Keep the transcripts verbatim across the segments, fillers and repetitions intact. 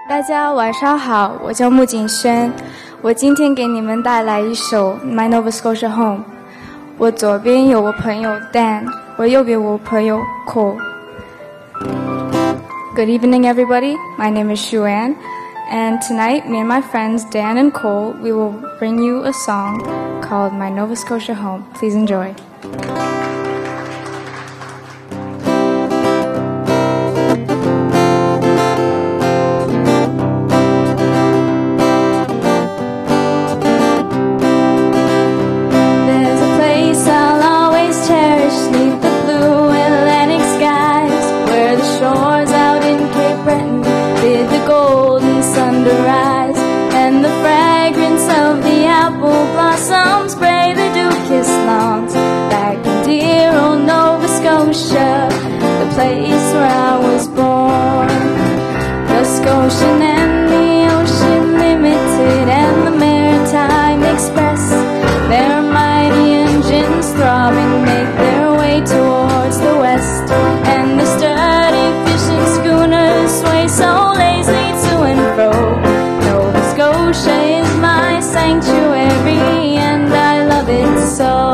大家晚上好，我叫穆景轩，我今天给你们带来一首《My Nova Scotia Home》。我左边有我朋友 Dan， 我右边我朋友 Cole。Good evening, everybody. My name is Shuan, and tonight, me and my friends Dan and Cole, we will bring you a song called My Nova Scotia Home. Please enjoy. And the fragrance of the apple blossoms spray the dew-kissed lawns back in dear old Nova Scotia, the place where I was born. The Scotian and the Ocean Limited and the Maritime Express, their mighty engines throbbing make their way towards the west, and the sturdy fishing schooners sway so lazily to and fro. Scotia is my sanctuary, and I love it so.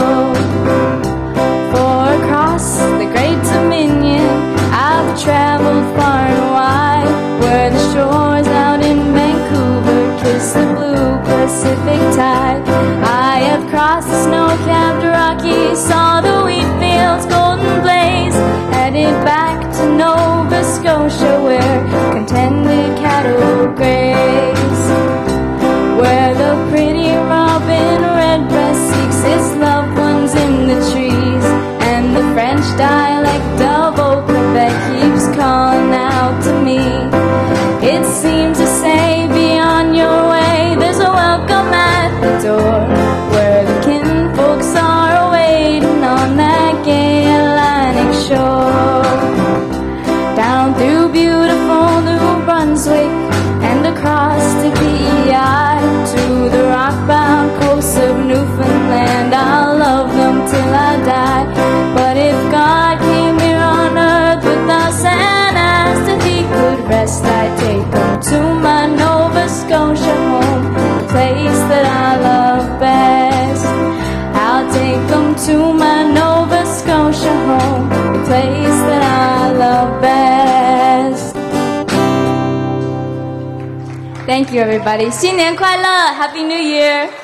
For across the great Dominion I've traveled far and wide, where the shores out in Vancouver kiss the blue Pacific tide. I have crossed the snow-capped Rockies, saw the wheat fields golden blaze, headed back to Nova Scotia where contented cattle graze, where the pretty robin redbreast seeks its loved ones in the trees, and the French dialect of old Quebec keeps calling out to me. It seems to say, be on your way, there's a welcome at the door, where the kinfolks are awaiting on that gay Atlantic shore. Down through beautiful New Brunswick and across to P E I, to the rock-bound coast of Newfoundland, I'll love them till I die. But if God came here on earth with us and asked if he could rest, I'd take him to my Nova Scotia home, the place that I love best. I'll take him to my Nova Scotia home, the place that I love best. Thank you, everybody. 新年快乐 Happy New Year!